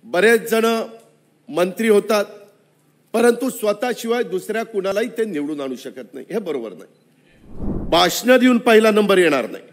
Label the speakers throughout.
Speaker 1: बरेच जण मंत्री होतात, परंतु स्वतःशिवाय दुसऱ्या कुणालाही ते निवडून आणू शकत नाही. हे बरोबर नाही. भाषण देऊन पहिला नंबर येणार नाही.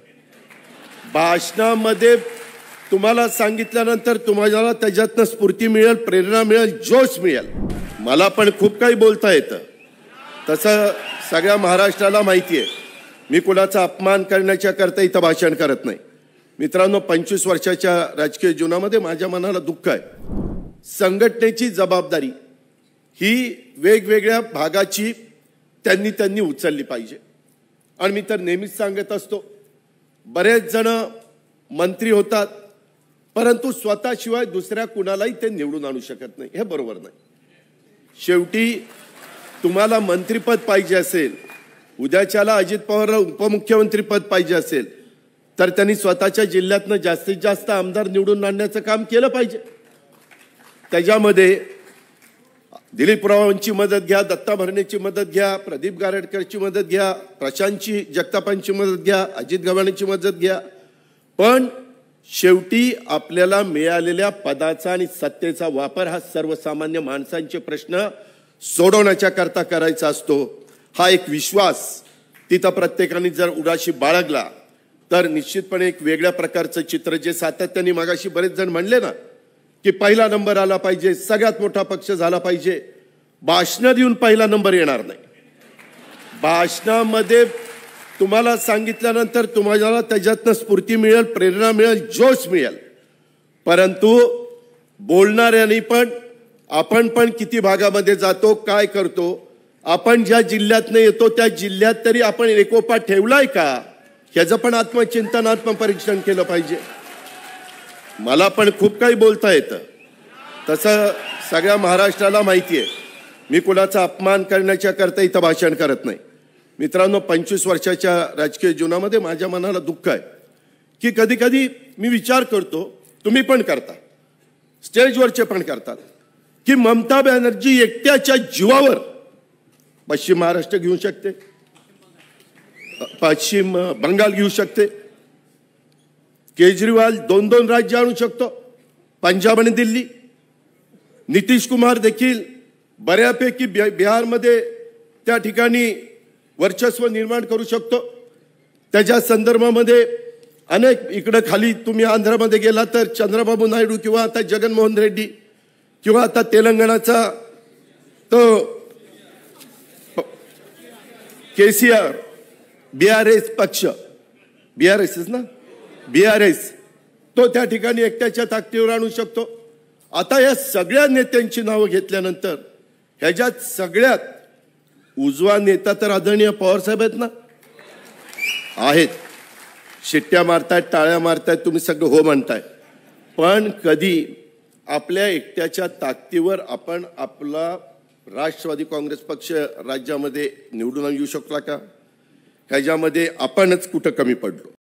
Speaker 1: भाषणामध्ये तुम्हाला सांगितल्यानंतर तुम्हाला त्याच्यातनं स्फूर्ती मिळेल, प्रेरणा मिळेल, जोश मिळेल. मला पण खूप काही बोलता येतं, तसं सगळ्या महाराष्ट्राला माहिती आहे. मी कुणाचा अपमान करण्याच्या करता इथं भाषण करत नाही. मित्रांनो, 25 वर्षाच्या राजकीय जीवनामध्ये माझ्या मनाला दुःख आहे. संघटनेची जबाबदारी ही वेगवेगळ्या भागाची त्यांनी उचलली पाहिजे. आणि मी तर नेहमीच सांगत असतो, बरेच जण मंत्री होतात, परंतु स्वतःशिवाय दुसऱ्या कुणालाही ते निवडून आणू शकत नाही. हे बरोबर नाही. शेवटी तुम्हाला मंत्रीपद पाहिजे असेल, उद्याच्याला अजित पवारला उपमुख्यमंत्री पद पाहिजे असेल, तर त्यांनी स्वतःच्या जिल्ह्यातनं जास्तीत जास्त आमदार निवडून आणण्याचं काम केलं पाहिजे. त्याच्यामध्ये दिलीपरावांची मदत घ्या, दत्ता भरणेची मदत घ्या, प्रदीप गारटकरची मदत घ्या, प्रशांतची जगतापांची मदत घ्या, अजित गव्हाणेची मदत घ्या. पण शेवटी आपल्याला मिळालेल्या पदाचा आणि सत्तेचा वापर हा सर्वसामान्य माणसांचे प्रश्न सोडवण्याच्या करता करायचा असतो. हा एक विश्वास तिथं प्रत्येकाने जर उडाशी बाळगला तर निश्चितपणे एक वेगळ्या प्रकारचं चित्र, जे सातत्याने मगाशी बरेच जण म्हणले ना की पहिला नंबर आला पाहिजे, सगळ्यात मोठा पक्ष झाला पाहिजे, भाषण देऊन पहिला नंबर येणार नाही. भाषणामध्ये तुम्हाला सांगितल्यानंतर तुम्हाला त्याच्यातनं स्फूर्ती मिळेल, प्रेरणा मिळेल, जोश मिळेल. परंतु बोलणाऱ्यांनी पण आपण पण किती भागामध्ये जातो, काय करतो, आपण ज्या जिल्ह्यातनं येतो त्या जिल्ह्यात तरी आपण एकोपा ठेवलाय का, ह्याचं पण आत्मचिंतन, आत्मपरीक्षण केलं पाहिजे. मला पण खूप काही बोलता येतं, तसं सगळ्या महाराष्ट्राला माहिती आहे. मी कुणाचा अपमान करण्याच्या करता इथं भाषण करत नाही. मित्रांनो, 25 वर्षाच्या राजकीय जीवनामध्ये माझ्या मनाला दुःख आहे की कधी कधी मी विचार करतो, तुम्ही पण करता, स्टेजवरचे पण करतात, की ममता बॅनर्जी एकट्याच्या जीवावर पश्चिम महाराष्ट्र घेऊ शकते, पश्चिम बंगाल घेऊ शकते, केजरीवाल 2-2 राज्य आणू शकतो, पंजाब आणि दिल्ली. नितीश कुमार देखील बऱ्यापैकी बिहारमध्ये त्या ठिकाणी वर्चस्व निर्माण करू शकतो. त्याच्या संदर्भामध्ये अनेक, इकडं खाली तुम्ही आंध्रमध्ये गेला तर चंद्रबाबू नायडू, किंवा आता जगनमोहन रेड्डी, किंवा आता तेलंगणाचा तो केसीआर, BRS पक्ष, BRS ना, BRS, तो त्या ठिकाणी एकट्याच्या ताकदीवर आणू शकतो. आता या सगळ्या नेत्यांची नावं घेतल्यानंतर ह्याच्यात सगळ्यात उजवा नेता तर आदरणीय पवारसाहेब आहेत ना, आहेत. शिट्ट्या मारतायत, टाळ्या मारतायत, तुम्ही सगळं हो म्हणताय. पण कधी आपल्या एकट्याच्या ताकदीवर आपण आपला राष्ट्रवादी काँग्रेस पक्ष राज्यामध्ये निवडून येऊ शकला का? ह्याच्यामध्ये आपणच कुठं कमी पडलो.